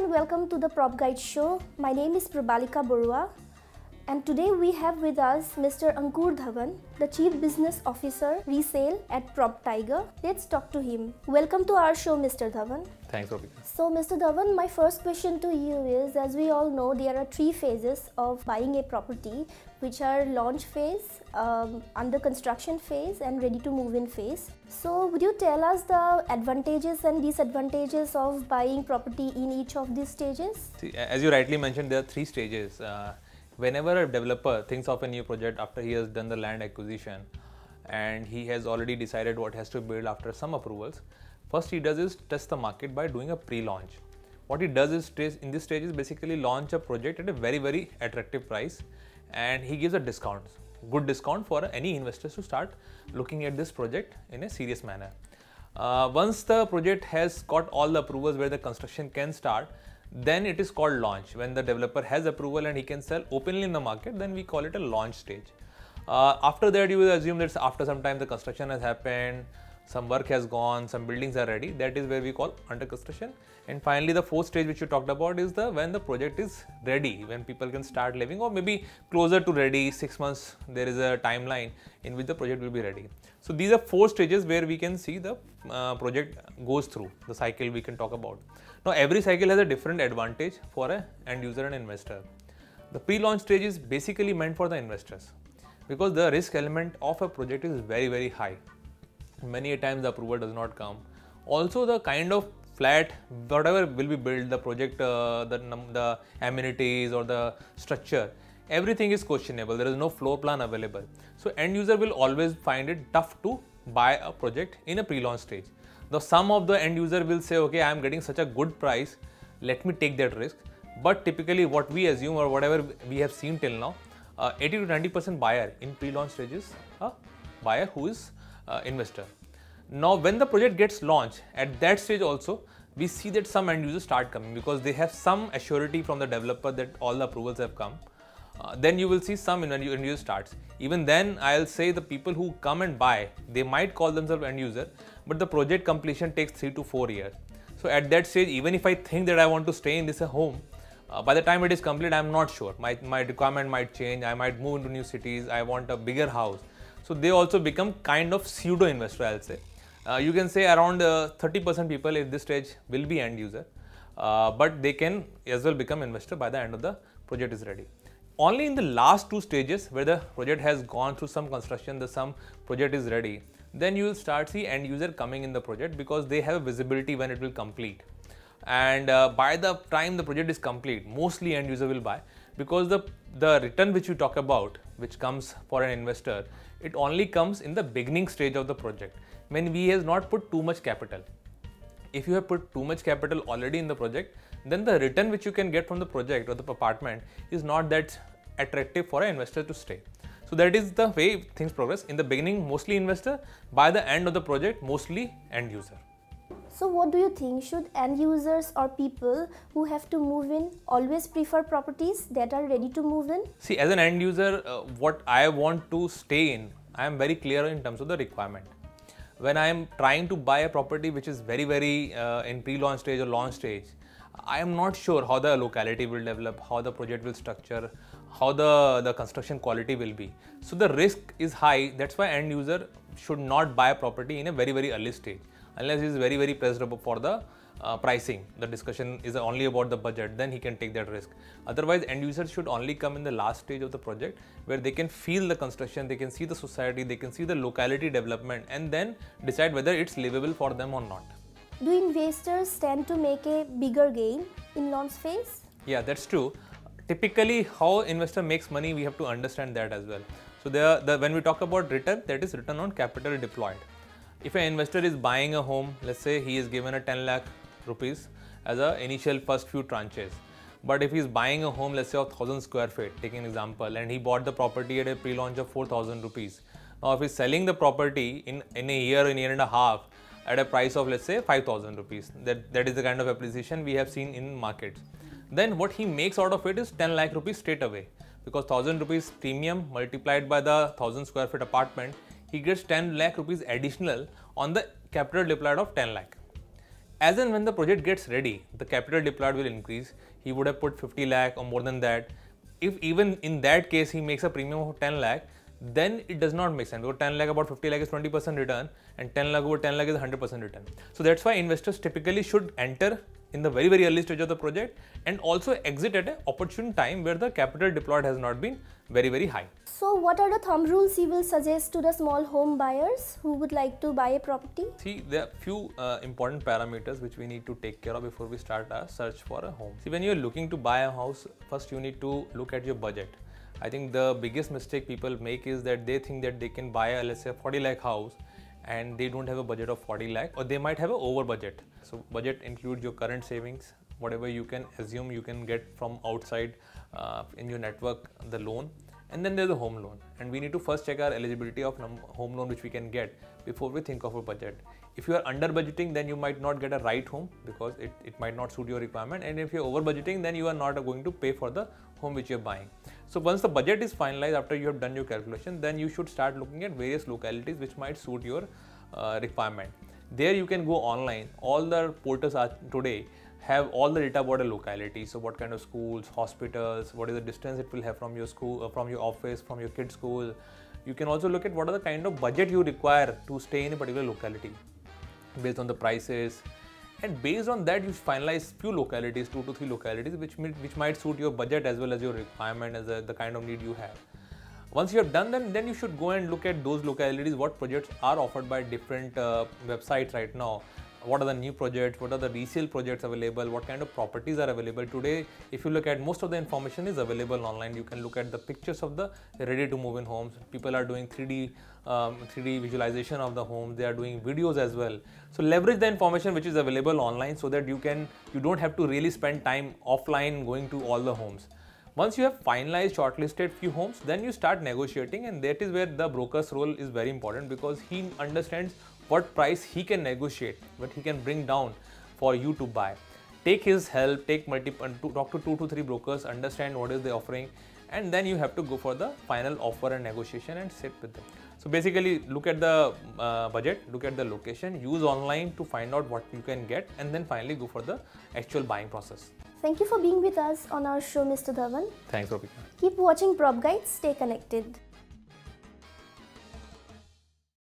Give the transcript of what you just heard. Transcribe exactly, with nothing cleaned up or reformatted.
and welcome to the Prop Guide show. My name is Prabalika Barua, and today we have with us Mister Ankur Dhawan, the Chief Business Officer Resale at PropTiger. Let's talk to him. Welcome to our show, Mister Dhawan. Thanks, Robin. So, Mister Dhawan, my first question to you is, as we all know, there are three phases of buying a property, which are launch phase, um, under construction phase, and ready to move in phase. So, would you tell us the advantages and disadvantages of buying property in each of these stages? See, as you rightly mentioned, there are three stages. Uh, whenever a developer thinks of a new project after he has done the land acquisition and he has already decided what has to build after some approvals, first he does is test the market by doing a pre-launch. What he does is in this stage is basically launch a project at a very very attractive price, and he gives a discount, good discount for any investors to start looking at this project in a serious manner. Uh, once the project has got all the approvals where the construction can start, then it is called launch. When the developer has approval and he can sell openly in the market, then we call it a launch stage. Uh, after that, you will assume that after some time the construction has happened, some work has gone, some buildings are ready. That is where we call under construction. And finally, the fourth stage which you talked about is the when the project is ready, when people can start living, or maybe closer to ready, six months there is a timeline in which the project will be ready. So these are four stages where we can see the uh, project goes through the cycle we can talk about. Now every cycle has a different advantage for an end user and investor. The pre-launch stage is basically meant for the investors because the risk element of a project is very very high. Many a times the approval does not come. Also, the kind of flat, whatever will be built, the project, uh, the, the amenities or the structure, everything is questionable. There is no floor plan available. So end user will always find it tough to buy a project in a pre-launch stage. Now some of the end user will say, okay, I am getting such a good price, let me take that risk. But typically what we assume or whatever we have seen till now, uh, eighty to ninety percent buyer in pre-launch stages, a buyer who is uh, investor. Now when the project gets launched, at that stage also we see that some end users start coming because they have some assurity from the developer that all the approvals have come. Uh, then you will see some end user starts. Even then I'll say the people who come and buy, they might call themselves end user, but the project completion takes three to four years. So at that stage, even if I think that I want to stay in this home, uh, by the time it is complete, I'm not sure. My, my requirement might change, I might move into new cities, I want a bigger house. So they also become kind of pseudo investor, I'll say. Uh, you can say around uh, thirty percent people at this stage will be end user, uh, but they can as well become investor by the end of the project is ready. Only in the last two stages where the project has gone through some construction, the some project is ready, then you will start see end user coming in the project because they have visibility when it will complete. And uh, by the time the project is complete, mostly end user will buy because the, the return which you talk about, which comes for an investor, it only comes in the beginning stage of the project when we has not put too much capital. If you have put too much capital already in the project, then the return which you can get from the project or the apartment is not that attractive for an investor to stay. So that is the way things progress. In the beginning, mostly investor. By the end of the project, mostly end user. So what do you think? Should end users or people who have to move in always prefer properties that are ready to move in? See, as an end user, uh, what I want to stay in, I am very clear in terms of the requirement. When I am trying to buy a property which is very very uh, in pre-launch stage or launch stage, I am not sure how the locality will develop, how the project will structure, how the, the construction quality will be. So the risk is high. That's why end user should not buy a property in a very very early stage unless he is very very pressed up for the uh, pricing. The discussion is only about the budget, then he can take that risk. Otherwise end users should only come in the last stage of the project where they can feel the construction, they can see the society, they can see the locality development, and then decide whether it's livable for them or not. Do investors tend to make a bigger gain in launch phase? Yeah, that's true. Typically how investor makes money, we have to understand that as well. So there, the, when we talk about return, that is return on capital deployed. If an investor is buying a home, let's say he is given a ten lakh rupees as a initial first few tranches. But if he is buying a home, let's say of one thousand square feet, taking an example, and he bought the property at a pre-launch of four thousand rupees. Now if he is selling the property in, in a year, in a year and a half at a price of let's say five thousand rupees, that, that is the kind of appreciation we have seen in markets. Then what he makes out of it is ten lakh rupees straight away, because one thousand rupees premium multiplied by the one thousand square feet apartment, he gets ten lakh rupees additional on the capital deployed of ten lakh. as and when the project gets ready, the capital deployed will increase. He would have put fifty lakh or more than that. If even in that case he makes a premium of ten lakh, then it does not make sense, because ten lakh about fifty lakh is twenty percent return, and ten lakh over ten lakh is one hundred percent return. So that's why investors typically should enter in the very very early stage of the project and also exit at an opportune time where the capital deployed has not been very very high. So what are the thumb rules you will suggest to the small home buyers who would like to buy a property? See, there are few uh, important parameters which we need to take care of before we start our search for a home. See, when you are looking to buy a house, first you need to look at your budget. I think the biggest mistake people make is that they think that they can buy a, let's say, forty lakh house, and they don't have a budget of forty lakh, or they might have an over budget. So budget includes your current savings, whatever you can assume you can get from outside uh, in your network, the loan, and then there's a home loan. And we need to first check our eligibility of home loan which we can get before we think of a budget. If you are under budgeting, then you might not get a right home because it, it might not suit your requirement, and if you're over budgeting, then you are not going to pay for the home which you're buying. So once the budget is finalized, after you have done your calculation, then you should start looking at various localities which might suit your uh, requirement. There you can go online. All the portals are today have all the data about a locality. So what kind of schools, hospitals, what is the distance it will have from your school, uh, from your office, from your kid's school. You can also look at what are the kind of budget you require to stay in a particular locality based on the prices, and based on that you finalize few localities, two to three localities which which might suit your budget as well as your requirement, as a, the kind of need you have. Once you have done that, then you should go and look at those localities, what projects are offered by different uh, websites right now. What are the new projects, what are the resale projects available, what kind of properties are available today. If you look at, most of the information is available online. You can look at the pictures of the ready to move in homes. People are doing three D um, three D visualization of the home. They are doing videos as well. So leverage the information which is available online so that you can you don't have to really spend time offline going to all the homes. Once you have finalized, shortlisted few homes, then you start negotiating, and that is where the broker's role is very important, because he understands what price he can negotiate, what he can bring down for you to buy. Take his help, take multiple, talk to two to three brokers, understand what is the offering, and then you have to go for the final offer and negotiation and sit with them. So basically, look at the uh, budget, look at the location, use online to find out what you can get, and then finally go for the actual buying process. Thank you for being with us on our show, Mister Dhawan. Thanks, Ropika. Keep watching PropGuide, stay connected.